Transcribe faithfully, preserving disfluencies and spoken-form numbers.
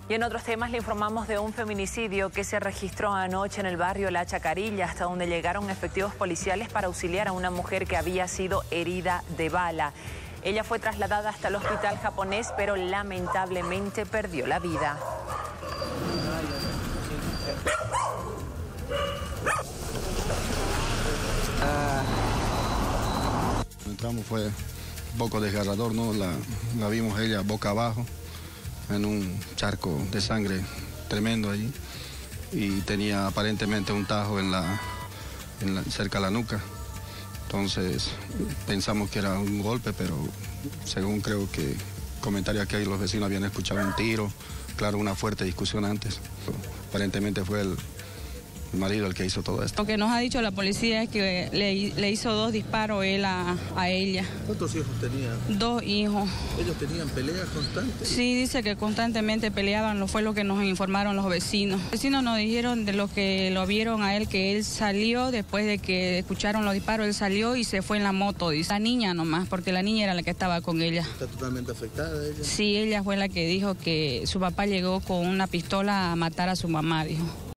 Y en otros temas le informamos de un feminicidio que se registró anoche en el barrio La Chacarilla, hasta donde llegaron efectivos policiales para auxiliar a una mujer que había sido herida de bala. Ella fue trasladada hasta el hospital japonés, pero lamentablemente perdió la vida. Entramos, fue un poco desgarrador, ¿no? La, la vimos ella boca abajo, en un charco de sangre tremendo allí, y tenía aparentemente un tajo en la, en la, cerca de la nuca. Entonces pensamos que era un golpe, pero según creo que comentarios que los vecinos habían escuchado un tiro, claro, una fuerte discusión antes. Aparentemente fue el el marido el que hizo todo esto. Lo que nos ha dicho la policía es que le, le hizo dos disparos él a, a ella. ¿Cuántos hijos tenía? Dos hijos. ¿Ellos tenían peleas constantes? Sí, dice que constantemente peleaban, lo fue lo que nos informaron los vecinos. Los vecinos nos dijeron de los que lo vieron a él, que él salió después de que escucharon los disparos, él salió y se fue en la moto, dice. La niña nomás, porque la niña era la que estaba con ella. ¿Está totalmente afectada ella? Sí, ella fue la que dijo que su papá llegó con una pistola a matar a su mamá, dijo.